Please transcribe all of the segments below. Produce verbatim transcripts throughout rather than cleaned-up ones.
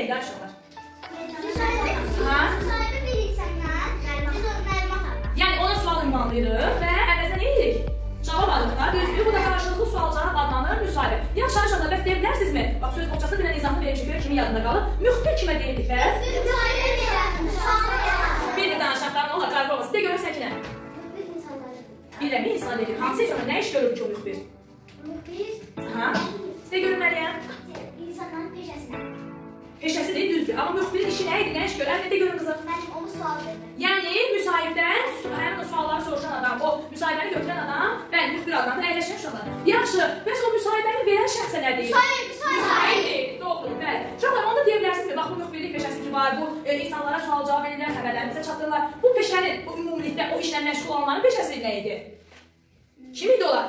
neydi aşağılar? Yəni ona sual ünvanlayırıq və əvvəlcə nə edirik? Cavab alırıq. Düzdür, bu da qarşılıqlı sual-cavab adlanır müsahibə. Yaxşı aşağıda bəs deyə bilərsinizmi? Bax, söz boğçası bilən izahını vermişik, görə kimin yadında qalır? Müxbir kimə deyirik bəs? Bir də danışaqlar, nə olar, qarqı olmasın. De görək səkinə. Biləmi insan deyirik. Hansı insana nə iş görür ki o müxbir? Müxbir? De görün Məryəm. İnsanların peşəsinə. Peşəsidir, düzdür. Amma müxbirin işi nə idi, nə iş görər? De görün qızım. Mənim onu sual verir. Yəni, müsahibdən həmin o sualları soruşan adam, o müsahibəni götürən adam, bəli, müxbir adamdır, əyləşən uşaqlar. Yaxşı, bəs o müsahibəni verən şəxsə nə deyir? Müsahib, müsahib. Doğrudur, bəli. Uşaqlar, onu da deyə bilərsiniz ki, bax, bu müxbirlik peşəsi ki var, bu e, insanlara sual-cavab edirlər, xəbərlərimizə çatdırırlar. Bu peşənin, bu ümumilikdə o işlə məşğul olanların peşəsi nə idi? Kim idi olar?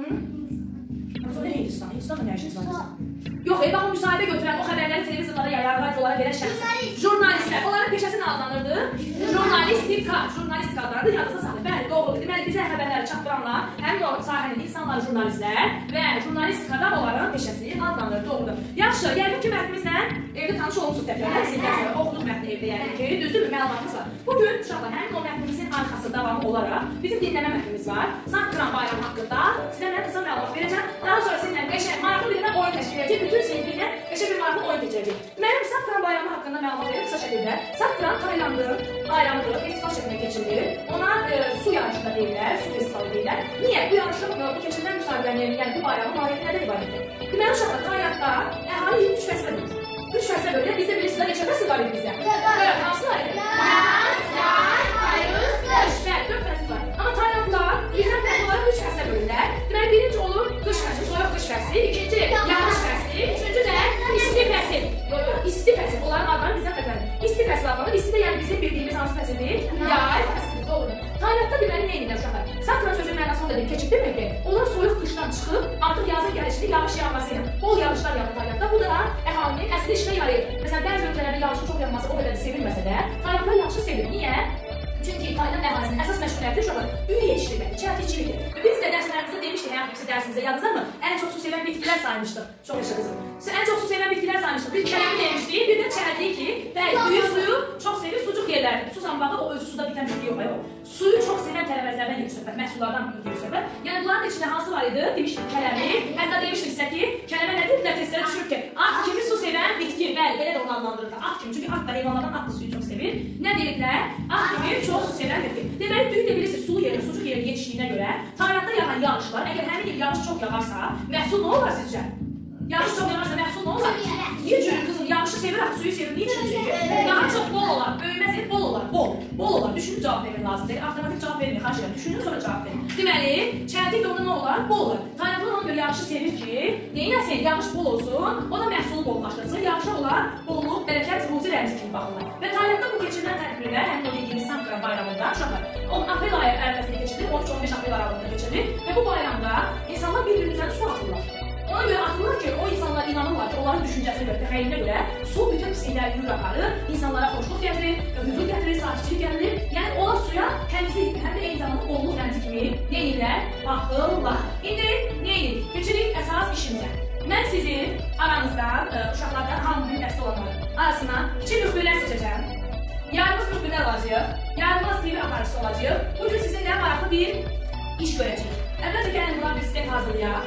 O nə Hindistan? Hindistan mı nə işiniz var? Yox, e, bax, o müsahibə götürən, o xəbərləri televizorlara yayar, radiolara verən şəxslər. Jurnalistlər. Onların peşəsi nə adlanırdı? Jurnalistika. Jurnalistika adlanırdı, yadınıza salın. Bəli, doğrudur. Deməli, bizə xəbərləri çatdıranlar, həmin o sahənin insanları jurnalistlər və jurnalistikada onların peşəsi adlanır, doğrudur. Yaxşı, yəqin ki, mətnimizlə evdə tanış olmuşsunuz təkrarlar, sizlər oxuduq mətni evdə yəqin ki, düzdürmü, məlumatımız var. Bugün, uşaqlar, həmin o mətnimizin arxası davamı olaraq bizim dinləmə mətnimiz var. Sankran bayramı haqqında sizə mən qısa məlumat verəcəm. Daha sonra sizinlə qəşəng, maraqlı bir oyun təşkil edəcək, bütün sinifliklə qəşəng bir maraqlı oyun keçəcək. Mənim Sankran bayramı haqqında məlumat verir qısa şəkildə. Sankran Taylandın bayramıdır, festival şəklində keçirilir. Ona e, su yarışı da deyirlər, su festivalı deyirlər. Niyə? Bu yarışın, bu keçirilən müsabiqənin, yəni bu bayramın mahiyyəti nədən ibarətdir? Deməli, uşaqlar, Taylandda əhali üç fəslə bölür. üç fəslə bölür. Bizdə bilirsiniz, neçə fəsil var idi bizdə? Evet, hansılar idi? Yaz, yay, payız, qış. Bəli, dörd fəsil var. Amma Taylandda bizdən fərqləri üç fəslə bölürlər. Deməli, birinci olur qış fəsil, soyuq qış fəsil, ikinci yağış fəsil, üçüncü də isti fəsil. Yox, yox, isti fəsil. Onların adları bizdən fərqləri. İsti fəsil adlanır. İsti də yəni bizim bildiyimiz hansı fəsildir? Yay fəsil, doğrudur. Taylandda deməli nə edirlər uşaqlar? Sankran sözünün mənasını da deyim, keçib demək ki, onlar soyuq qışdan çıxıb, artıq yazın gəlişini yağış yağması ilə, bol yağışlar yağır Taylandda. Bu da əhalinin əsli işinə yarayır. Məsələn, bəzi ölkələrdə yağışın çox yağması o qədər də sevilməsə də, Taylandlar yağışı sevir. Niyə? Çünki Tayland əhalinin əsas məşğuliyyəti uşaqlar ümumi yetişdirməkdir, çərtikçilikdir. Və biz də dərslərimizdə demişdik, hər birisi dərsimizdə yadınızdırmı? Ən çox su sevən bitkilər saymışdıq. Çox yaşa qızım. Ən çox su sevən bitkilər saymışdıq. Bir kələmi demişdik, bir də çərtik ki, bəli, suyu suyu çox sevir, sucuk yerlərdir. Su zambağı o özü suda bitən bitki yox, yox. Suyu çox sevən tərəvəzlərdən gedir söhbət, məhsullardan gedir söhbət. Yəni bunların içində hansı var idi? Demişdik kələmi. Hətta demişdik sizə ki, kələmə nədir? Ləfəslərə düşür ki, at kimi su sevən bitki. Bəli, belə də onu adlandırırdı. At kimi. Çünki at da heyvanlardan at da suyu çox sevir. Nə deyirlər? At kimi çox su sevən bitki. Deməli, düyü də bilirsiniz, sulu yeri, sucuk yeri yetişdiyinə görə Taylandda yağan yağışlar, əgər həmin il yağış çox yağarsa, məhsul nə olar sizcə? Yağış çox yağarsa məhsul nə olar? Niyə çürür qızım? Yağışı sevir, axı suyu sevir. Niyə çürür? Daha çox bol olar, böyüməz el bol olar, bol. Bol olar. Düşünüb cavab vermək lazımdır. Avtomatik cavab vermək, xahiş edirəm. Düşünün, sonra cavab verin. Deməli, çəltik də onda nə olar? Bol olar. Taylandlar ona görə yağışı sevir ki, neynəsin? Yağış bol olsun, o da məhsulu bollaşdırsın. Yağışa olar, bolluq, bərəkət, ruzi rəmzi kimi baxırlar. Və Taylandda bu keçirilən tədbirdə, həmin o dediyimiz Sankran bayramında, uşaqlar, aprel ayı ərəfəsində keçirilir, on üç on beş aprel aralığında keçirilir və bu bayramda insanlar bir-birinin üzərinə su atırlar. Ona görə atırlar ki, o insanlar inanırlar ki, onların düşüncəsinə görə, təxəyyülünə görə su bütün pislikləri yürür aparır, insanlara xoşluq gətirir, huzur gətirir, sakitçilik gətirir. Yəni, onlar suya təmizlik, həm də eyni zamanda bolluq rəmzi kimi nə edirlər? Baxırlar. İndi nə edirik? Keçirik əsas işimizə. Mən sizin aranızdan, uşaqlardan hamının dəstə olanların arasından kiçik müxbirlər seçəcəm. Yarımız müxbirlər olacaq, yarımız T V aparıcısı olacaq. Bugün sizinlə maraqlı bir iş görəcəyik. Əvvəlcə gəlin bunlar bir sistem hazırlayaq.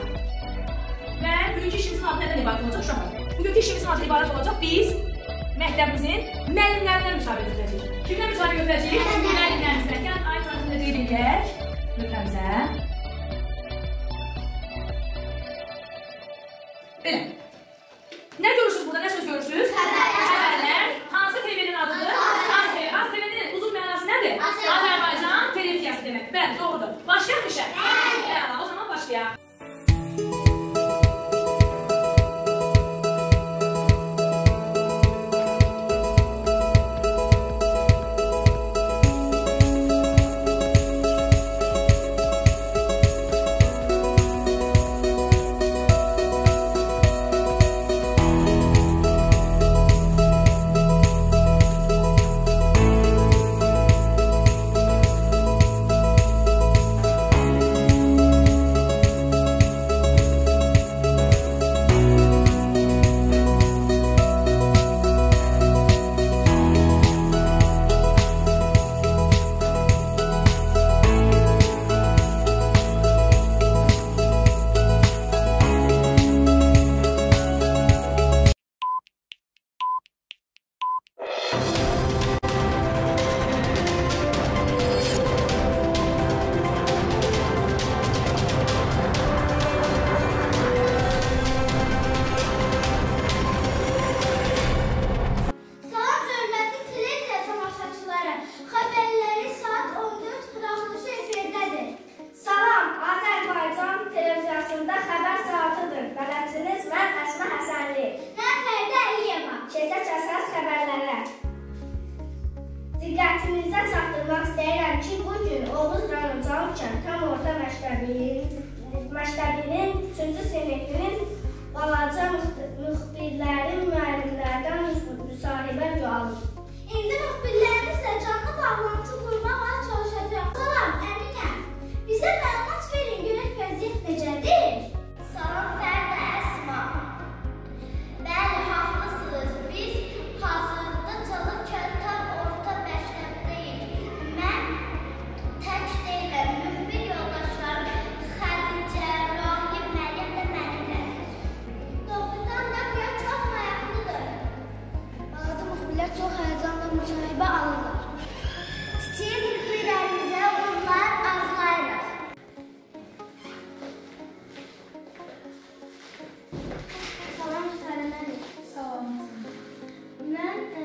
Və bugünkü işimizin adı nədən ibarət olacaq uşaqlar? Bugünkü işimizin adı ibarət olacaq, biz məktəbimizin müəllimlərindən müsabiqə götürəcəyik. Kimdən müsabiqə götürəcəyik? Müəllimlərimizdən. Gəlin ayın tarixində qeyd edək lütfəmizə. Belə. Nə görürsünüz burada? Nə söz görürsünüz? Xəbərlər. Hansı T V-nin adıdır? Az T V. Az T V-nin uzun mənası nədir? Azərbaycan televiziyası demək. Bəli, doğrudur. Başlayaq işə? Bəli. O zaman başlayaq. məktəbinin üçüncü sinifinin balaca müxbirləri müəllimlərdən müsahibə alır. İndi müxbirlərimizlə canlı bağlantı qurmağa çalışacaq. Salam, Əminə. Bizə məlumat verin, görək vəziyyət necədir? Salam, Fərdə, Əsma. Bəli, haqlısınız. Biz hazırda Çalı Kəltab orta məktəbdəyik. Mən tək deyiləm. Müxbir yoldaşlarım Xədicə, Rahim, Məryəm və mənimlədir. Doğrudan da bu yer çox maraqlıdır. Balaca müxbirlər çox həyəcanla müsahibə alırlar. Kiçik müxbirlərimizə uğurlar arzulayırıq. Salam, sənədir. Salam. Mən e,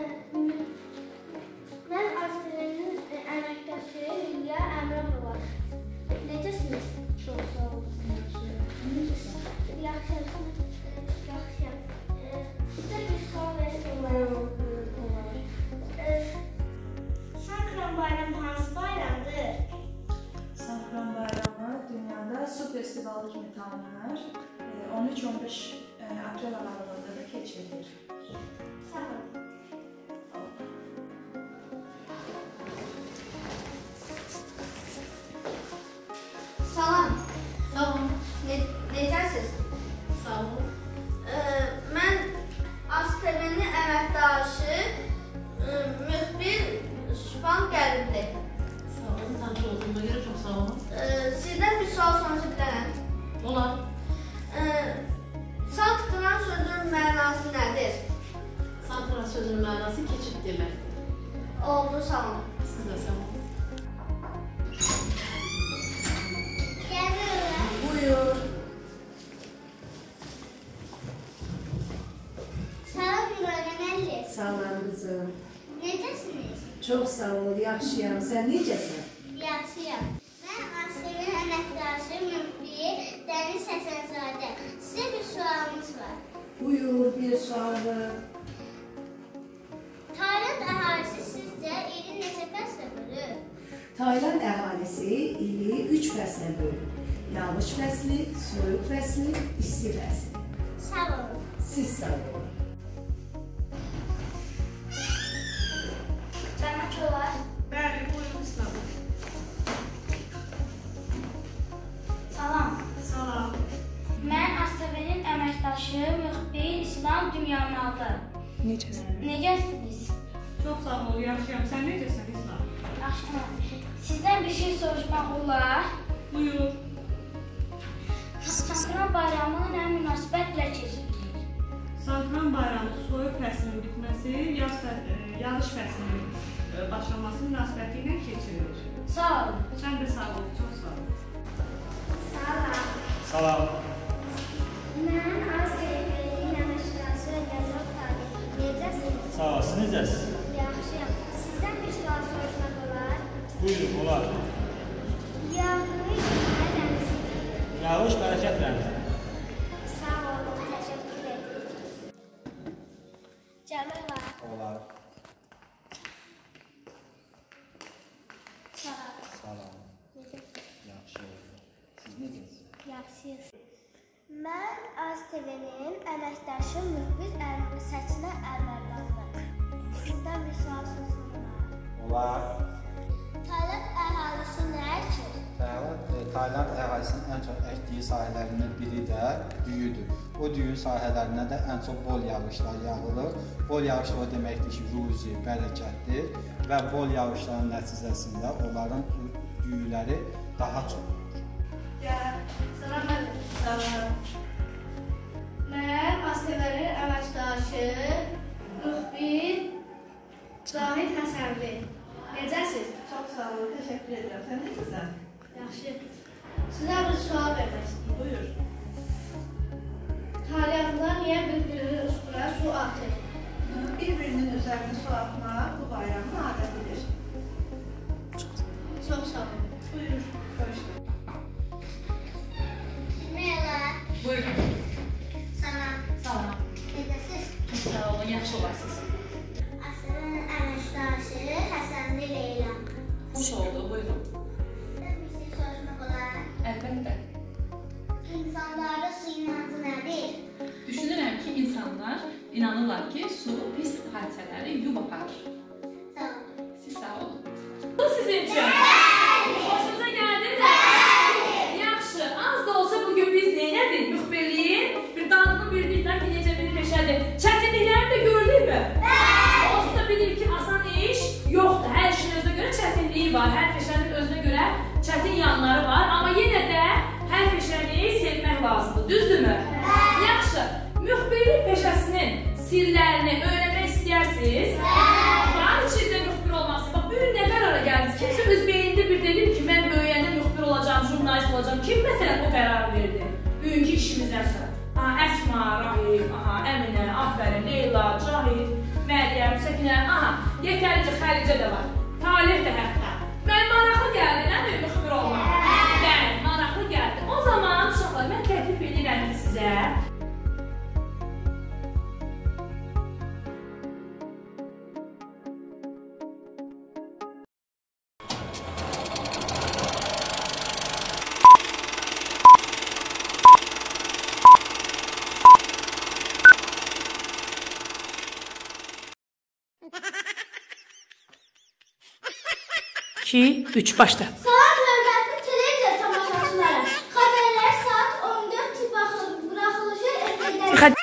mən Asfiyenin əməkdaşı Hülya Əmrova. Necəsiniz? Çox sağ olun. Necəsən? Yaxşıyam. Yaxşıyam. E, Sizə bir sual verim olar. E, Sankran bayramı hansı bayramdır? Sankran bayramı dünyada su festivalı kimi tanınır. on üç on beş aprel aralığında da keçirilir. Sağ olun. Salam, Sağ olun. ne, necəsiz? Sağ olun. Ee, mən AzTV'nin əməkdaşı, e, müxbir Sübhan Qəlibli. Sağ olun. Tanış olduğuma görə çox sağ olun. Ee, sizdən bir sual soruşa bilərəm. Olar. Ee, Salt qılan sözün mənası nədir? Sankran sözünün mənası keçid deməkdir. Oldu, sağ olun. Siz də sağ olun. Gəziyorlar. Buyur. Salam, Nurayna müəllim. Salam qızım. Necəsiniz? Çox sağ ol, yaxşıyam. Sən necəsən? Yaxşıyam. Mən Asfiyenin əməkdaşı müxbir Dəniz Həsənzadə. Sizə bir sualımız var. Buyur, bir sualı. Tayland əhalisi sizcə ili neçə fəslə bölür? Tayland əhalisi ili üç fəslə bölür. Yağış fəsli, soyuq fəsli, isti fəsli. Sağ olun. Siz sağ olun. Cənnət olar. Bəli, buyurun İslam. Salam. Salam. Mən Asfiyenin əməkdaşı müxbir İslam Dünyanaldı. Necəsən? Necəsiniz? Çox sağ ol, yaxşıyam. Sən necəsən İslam? Yaxşıyam. Sizdən bir şey soruşmaq olar. Buyur. Sankran bayramı nə münasibətlə keçirilir? Sankran bayramı soyuq fəslinin bitməsi, yaz fə e, yağış fəslinin e, başlaması münasibəti ilə keçirilir. Sağ olun. Sən də sağ ol, çox sağ ol. Salam. Salam. Mən Asfiyenin əməkdaşı Gəzək Tarih. Necəsiniz? Sağ ol. Siz necəsiz? Yaxşıyam. Sizdən bir sual soruşmaq olar. Buyurun, olar. Yağış nə rəmzidir? Yağış bərəkət rəmzidir. Sağ olun, təşəkkür ederim. Cəməl var. Olar. Salam. Salam. Necəsiniz? Yaxşı oldu. Siz necəsiz? Yaxşıyız. Mən AzTV'nin əməkdaşı müxbir Səkinə Əlvərdandır. Sizdən bir sual soruşmaq. Olar. Tayland əhalisi nə əkir? Tayland, e, Tayland əhalisinin ən çox əkdiyi sahələrindən biri də düyüdür. O düyün sahələrinə də ən çox bol yağışlar yağılır. Bol yağışlar o deməkdir ki, ruzi, bərəkətdir və bol yağışların nəticəsində onların düyüləri daha çox olur. Salam əleykum. Salam. Mən AzTV'nin əməkdaşı müxbir Cahid Həsənli. Necəsiz? Çox sağ olun, təşəkkür edirəm. Sən necəsən? Yaxşı. Sizə bir sual vermək istəyirəm. Buyur. Tarixdə niyə bir-birinin üstünə su atır? Bir-birinin üzərinə su atmaq bu bayramın adətidir. Çox sağ olun. Buyur, görüşürüz. Merhaba. Buyurun. Salam. Salam. Necəsiz? Çox sağ olun, yaxşı olarsınız. Asfiyenin əməkdaşı Həsənli Leyla. Xoş oldu, buyurun. Sizdən bir şey soruşmaq olar. Əlbəttə. insanlarda su inancı nədir? Düşünürəm ki, insanlar inanırlar ki, su pis hadisələri yub aparır. Sağ olun. Siz sağ olun. Bu sizin üçün. Hoşunuza gəldi mi? Yaxşı, az da olsa bugün biz neynədik? Müxbirliyin bir dağını bildirdən ki, necə bir peşədir. Çətinliklərini də gördük mü? Olsa da bilir ki, asan iş yoxdur. Hər işin özünə görə çətinliyi var. Hər peşənin özünə görə çətin yanları var. Amma yenə də hər peşəni sevmək lazımdır. Düzdürmü? Yaxşı, müxbirlik peşəsinin sirlərini öyrənmək istəyirsiniz? Var içinizdə müxbir olması. Bax, bugün nə qərara gəldiniz? Kimsə öz beynində bir dedim ki, mən böyüyəndə müxbir olacağım, jurnalist olacağım. Kim məsələn o qərar verdi? Bugünkü işimizdən sonra. Aha, Əsma, Rahim, aha, Əminə, Afərin, Leyla, Cahid, Məryəm, Səkinə, aha, yetərincə Xəricə də var. Talih də hətta. Mən maraqlı gəldi, nə mi müxbir olmaq? Bəli, maraqlı gəldi. O zaman uşaqlar, mən təklif edirəm ki, sizə iki, üç, başla. Salam hörmətli televiziya tamaşaçıları. Xəbərlər saat on dörd buraxılışı efirdə. Salam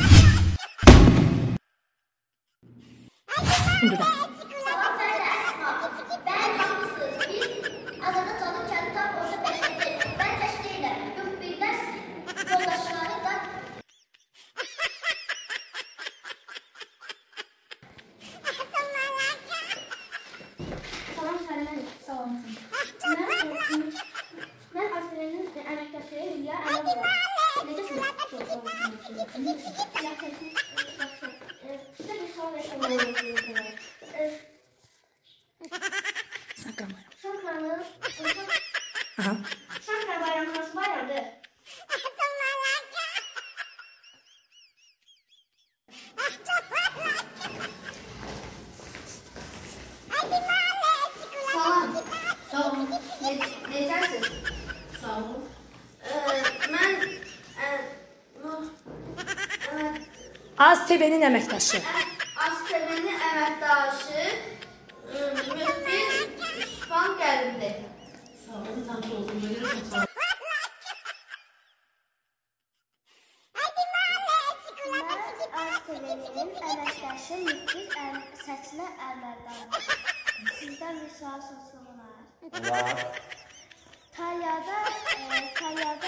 Fərdə Əsma. Bəli, haklısınız. Biz Azada Canım kəndi tam orta təşkil edir. Mən təşkil edirəm. Müxbirlər yoldaşları da Salam Fərdə. Salam. Mən Asilənin əməkdaşı Hülya Əliyev. Necəsiniz? Sizə bir sual vermək istəyirəm. Sakın bayram. Şankranın Aha. Şankran bayramı hansı bayramdır? Salam. Sağ olun. Ne, necəsiz? Sağ olun. Ee, mən ə, bu, ə, Az T V-nin əməkdaşı. Aztevənin əməkdaşı ə, müxbir Şübhan Qəribli. Sağ olun. Tanış olduğuma görə çox sağ olun. Mən Asilənin əməkdaşı Müxbir Səkinə Əlmərdan. Sizdən bir sual soruşum var. Var. Tayyada, e, tayyada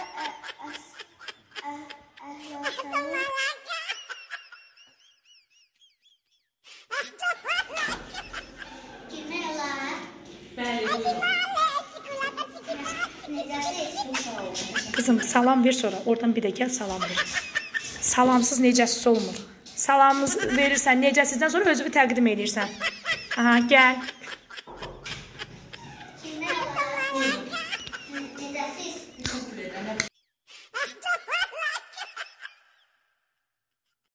əhliyasənin Girmək olar. Bəli, buyurun. Necəsiz? Kızım salam ver sonra. Oradan bir də gəl salam ver. Salamsız necəsiz olmur. Salamımız verirsən necəsizdən sonra özünü təqdim edirsən. Aha, gəl.